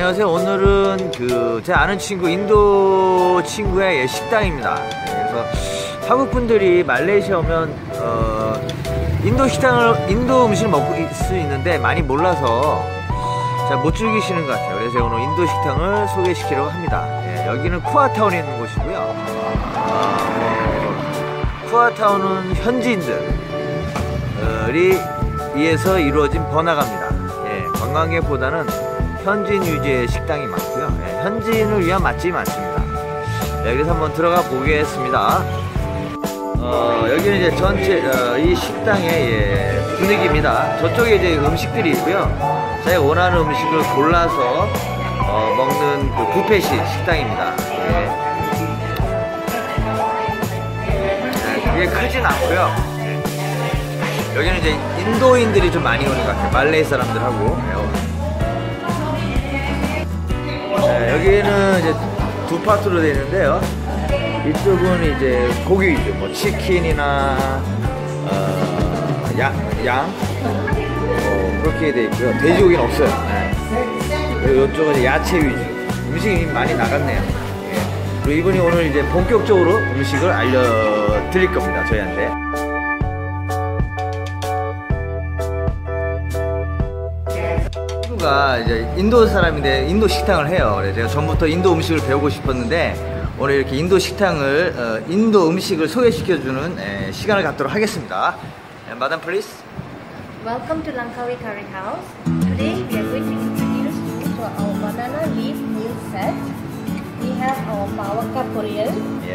안녕하세요. 오늘은 제 아는 친구 인도 친구의 식당입니다. 그래서 한국 분들이 말레이시아 오면 인도 음식을 먹을 수 있는데 많이 몰라서 잘 못 즐기시는 것 같아요. 그래서 오늘 인도 식당을 소개시키려고 합니다. 여기는 쿠아타운에 있는 곳이고요. 쿠아타운은 현지인들이 의해서 이루어진 번화가입니다. 관광객보다는 현지인 위주의 식당이 많고요. 현지인을 위한 맛집이 많습니다. 그래서 한번 들어가 보겠습니다. 여기는 이제 전체 이 식당의 분위기입니다. 저쪽에 이제 음식들이 있고요. 자기가 원하는 음식을 골라서 먹는 뷔페식 식당입니다. 그게 크진 않고요. 여기는 이제 인도인들이 좀 많이 오는 것 같아요. 말레이 사람들하고. 여기는 이제 두 파트로 되어 있는데요. 이쪽은 이제 고기 위주, 뭐 치킨이나 양 그렇게 되어 있고요. 돼지고기는 없어요. 그리고 이쪽은 이제 야채 위주. 음식이 많이 나갔네요. 그리고 이분이 오늘 이제 본격적으로 음식을 알려드릴 겁니다. 저희한테. 친구가 이제 인도 사람인데 인도 식당을 해요. 그래서 제가 전부터 인도 음식을 배우고 싶었는데 오늘 이렇게 인도 식당을 인도 음식을 소개시켜주는 시간을 갖도록 하겠습니다. Madam, please. Welcome to Langkawi Curry House. Today we are going to introduce you to our banana leaf meal set. We have our pawaka poriyal,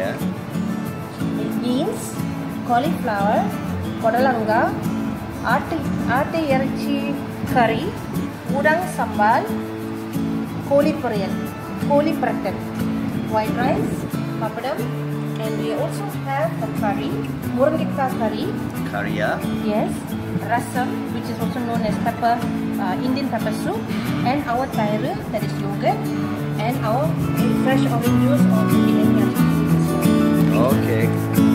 beans, cauliflower, kodalanga, ate yarachi curry, udang sambal, koli poriyal, koli pratat, white rice, papadam, and we also have a curry, murangika curry. Curry, yeah? Yes. Rasam, which is also known as pepper, Indian pepper soup, and our tairu, that is yogurt, and our fresh orange juice or millennium. Okay.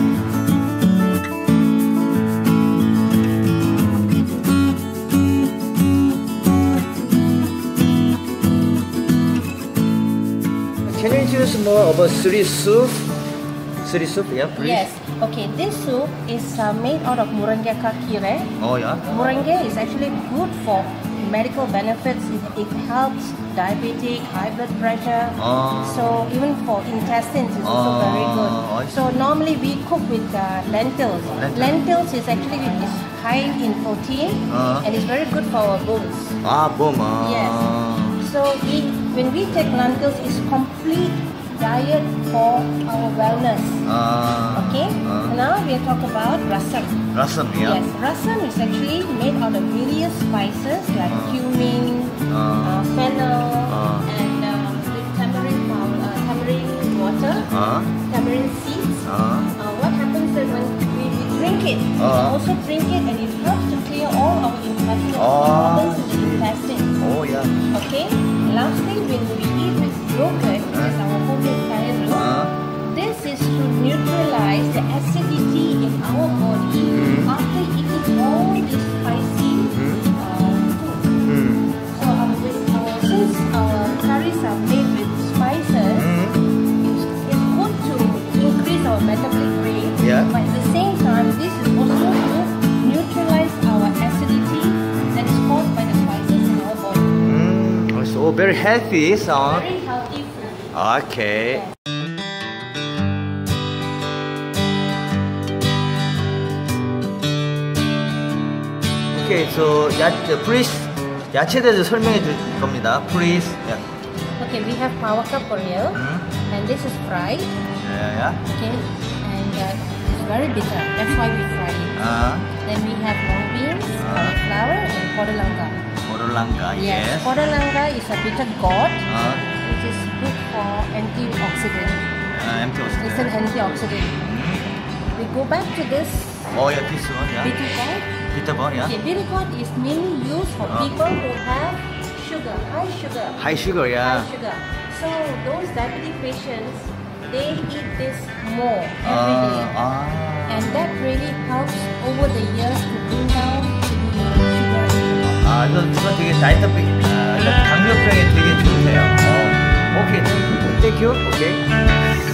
Can you introduce more about Sri soup? Sri soup, yeah, please. Yes. Okay, this soup is made out of Moringa kire. Oh yeah. Moringa is actually good for medical benefits. It helps diabetic, high blood pressure. So even for intestines, it's also very good. So normally we cook with lentils. Lentils is actually high in protein and it's very good for our bones. Bone. Yes. So when we take lentils, it's complete diet for our wellness. Okay. Now we are talking about rasam. Rasam, yeah. Yes, rasam is actually made out of various spices like cumin, fennel, and with tamarind water, tamarind seeds. What happens is when we drink it, we can also drink it, and it helps to clear all our intestinal problems in the intestine. Oh yeah. Okay. Lastly, when we eat with yogurt, which is our homemade tairu, this is to neutralize the acidity in our body after eating all this spicy food. So since our curries are made with spices, it's good to increase our metabolic rate. But at the same time, this is also to neutralize our acidity that is caused by the spices in our body. So very healthy, so. Very healthy food. Okay. Yes. Okay, so please 야채에 대해서 설명해 줄 겁니다. Please. Yeah. Okay, we have pawaka poriyal, and this is fried. Yeah. Okay, and it's very bitter. That's why we fry it. Then we have long beans, cauliflower, and kodalanga. Kodalanga, yes. Kodalanga is a bitter gourd, which is good for antioxidant. Antioxidant. It's an antioxidant. We go back to this. Oh yeah, this one, yeah. Bitter gourd. Bitter gourd, yeah. Okay, bitter gourd is mainly used for people who have sugar, high sugar. High sugar, yeah. High sugar. So those diabetic patients, they eat this more every day. And that really helps over the years to bring down the sugar. 이거 되게 당뇨병에 되게 좋대요. Okay. Thank you. Okay.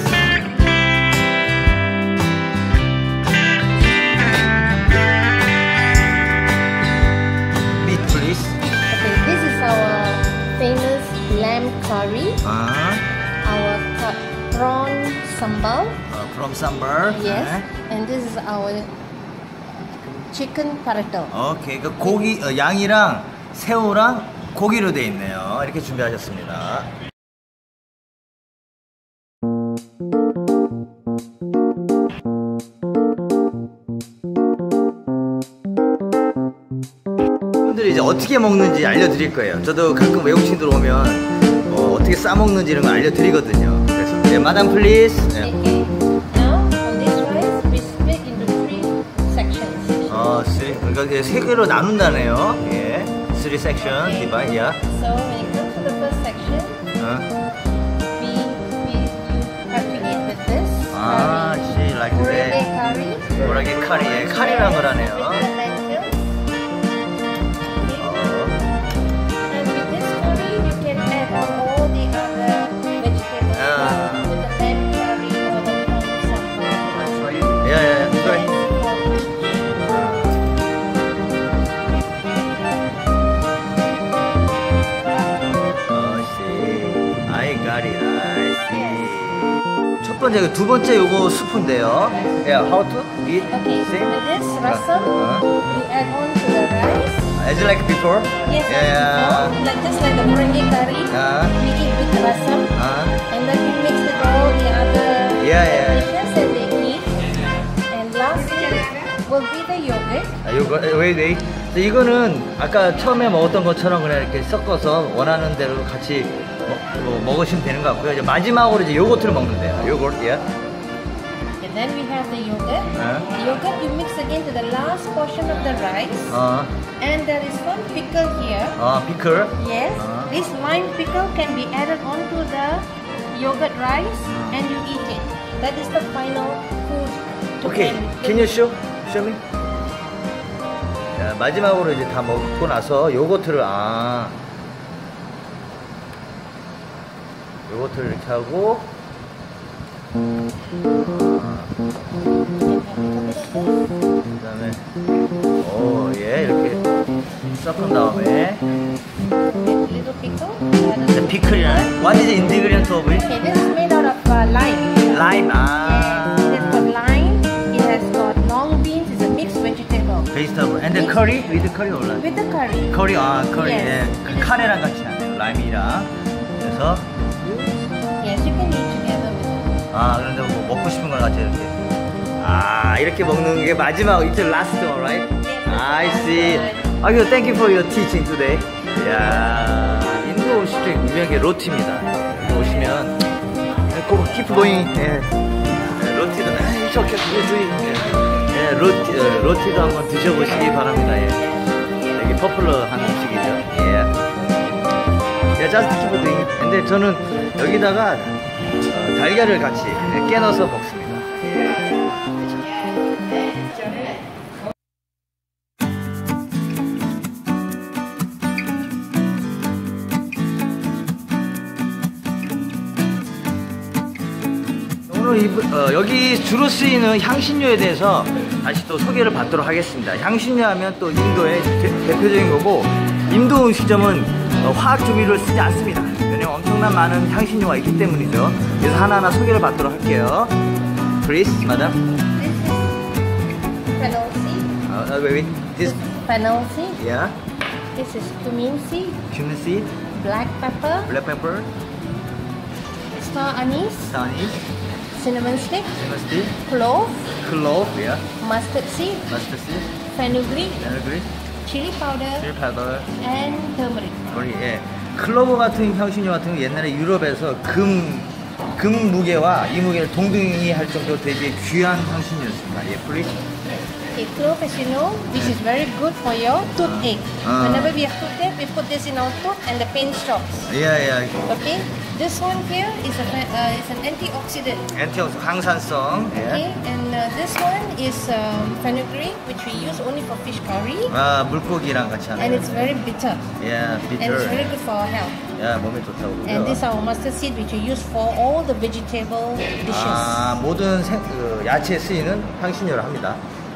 Okay, this is our famous lamb curry. Our prawn sambal. From sambal. Yes. And this is our chicken paratto. 오케이, 그 고기, 양이랑 새우랑 고기로 돼 있네요. 이렇게 준비하셨습니다. 분들이 이제 어떻게 먹는지 알려드릴 거예요. 저도 가끔 외국인들 오면 어떻게 싸 먹는지 이런 거 알려드리거든요. 그래서 네, 마담 플리즈. 네. Okay. Now on this rice we split into 3 sections. 그러니까 세 개로 나눈다네요. 예, 3 section. Okay. divide. Yeah. So when it comes to the first section, we have to eat with this she like curry. that. 모라게 카리. 예, 카리라는 거라네요. 첫 번째, 두 번째 요거 스프인데요. Yeah, how to eat? Okay, See? with this rasam, we add on to the rice. As like before? Yes, Yeah. like just like the moringa curry, we eat with the rasam, and then we mix with all the other dishes and they eat. And lastly, will be the yogurt. 요거, wait. 이거는 아까 처음에 먹었던 것처럼 그냥 이렇게 섞어서 원하는 대로 같이 먹으시면 되는 것 같고요. 이제 마지막으로 이제 요거트를 먹는데요. 요거트, yeah. And then we have the yogurt. The yogurt you mix again to the last portion of the rice. And there is one pickle here. pickle. Yes. This lime pickle can be added onto the yogurt rice and you eat it. That is the final food. Okay. Can you show me? 자, 마지막으로 이제 다 먹고 나서 요거트를 요거트를 이렇게 하고 그다음에 이렇게 섞은 다음에 little pickle. The pickle이라네. What is the ingredient of it? Okay, this is made out of lime. Lime. Yes, it has got lime. It has got long beans. It's a mixed vegetable. Vegetable. And the curry? With the curry or not? With the curry. curry. curry. Yes. 예. 카레랑 같이 하네요. 라임이랑. 그래서 Yes, you can eat together with it. 그런데 뭐 먹고 싶은 걸 같이 이렇게. 이렇게 먹는 게 마지막. It's the last one, right? Yes. I see. Thank you for your teaching today. 야, 인도 음식중 유명한 게 로티입니다. 여기 오시면 꼭 keep going. 로티도 이렇게 로티도 한번 드셔보시기 바랍니다. 되게 퍼플러한 음식이죠. just keep doing. 근데 저는 여기다가 달걀을 같이 깨 넣어서 먹습니다. 오늘 여기 주로 쓰이는 향신료에 대해서 다시 또 소개를 받도록 하겠습니다. 향신료 하면 또 인도의 대표적인 거고, 인도 음식점은 화학 조미료를 쓰지 않습니다. 왜냐면 엄청난 많은 향신료가 있기 때문이죠. 그래서 하나하나 소개를 받도록 할게요. Please, madam. This is fennel seed. Wait. This fennel seed. Yeah. This is cumin seed. Cumin seed. Black pepper. Black pepper. Star anise. Star anise. Cinnamon stick. Cinnamon stick. Clove. Clove. Yeah. Mustard seed. Mustard seed. Fenugreek. Fenugreek. Chili powder. Chili powder. And turmeric. 클로버 같은 향신료 같은 거 옛날에 유럽에서 금 무게와 이 무게를 동등히 할 정도로 되게 귀한 향신료였습니다. please. Okay, clove, as you know, this is very good for your toothache. Whenever we have toothache, we put this in our tooth and the pain stops. Yeah. Okay. This one here is an antioxidant. 엔티옥시드 항산성. Okay, and this one is fenugreek, which we use only for fish curry. 아, 물고기랑 같이 하는. And it's very bitter. Yeah, And it's very bitter. good for our health. 야, 몸에 좋다고. And this is our mustard seed, which we use for all the vegetable dishes. 아, 모든 야채에 쓰이는 향신료를 합니다.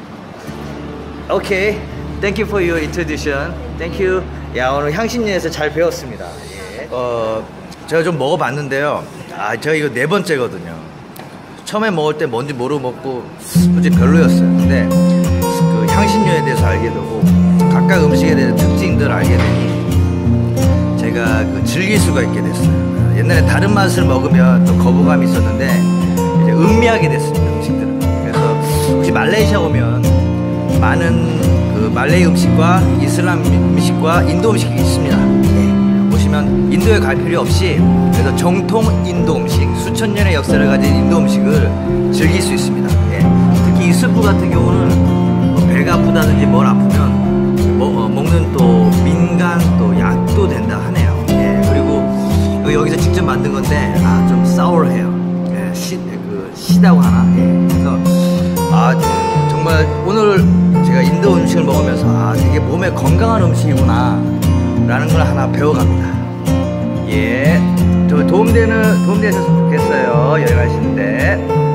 오케이. Thank you for your introduction. Thank you. 야, 오늘 향신료에서 잘 배웠습니다. 예. 제가 좀 먹어봤는데요. 아, 제가 이거 4번째거든요. 처음에 먹을 때 뭔지 모르고 먹고 솔직히 별로였어요. 근데 그 향신료에 대해서 알게 되고 각각 음식에 대해서 특징들을 알게 되니 제가 그 즐길 수가 있게 됐어요. 옛날에 다른 맛을 먹으면 또 거부감이 있었는데 이제 음미하게 됐습니다. 음식들을. 그래서 혹시 말레이시아 오면 많은 그 말레이 음식과 이슬람 음식과 인도 음식이 있습니다. 보시면 인도에 갈 필요 없이 그래서 정통 인도 음식, 수천 년의 역사를 가진 인도 음식을 즐길 수 있습니다. 예. 특히 이 스프 같은 경우는 뭐 배가 아프다든지 뭘 아프면 먹는 또 민간 또 약도 된다 하네요. 예. 그리고 여기서 직접 만든 건데 좀 sour해요. 예. 시다고 하나. 예. 그래서 정말 오늘 제가 인도 음식을 먹으면서 되게 몸에 건강한 음식이구나 라는 걸 하나 배워갑니다. 예, 저 도움되셨으면 좋겠어요. 여행 가시는데.